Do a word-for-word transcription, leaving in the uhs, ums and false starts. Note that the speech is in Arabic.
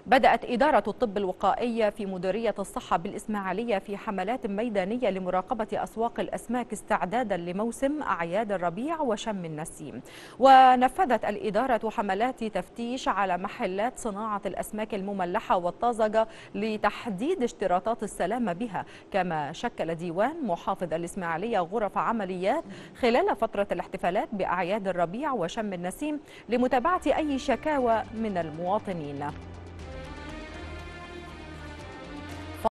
بدأت إدارة الطب الوقائي في مديرية الصحة بالإسماعيلية في حملات ميدانية لمراقبة أسواق الأسماك استعدادا لموسم أعياد الربيع وشم النسيم. ونفذت الإدارة حملات تفتيش على محلات صناعة الأسماك المملحة والطازجة لتحديد اشتراطات السلامة بها. كما شكل ديوان محافظ الإسماعيلية غرف عمليات خلال فترة الاحتفالات بأعياد الربيع وشم النسيم لمتابعة أي شكاوى من المواطنين.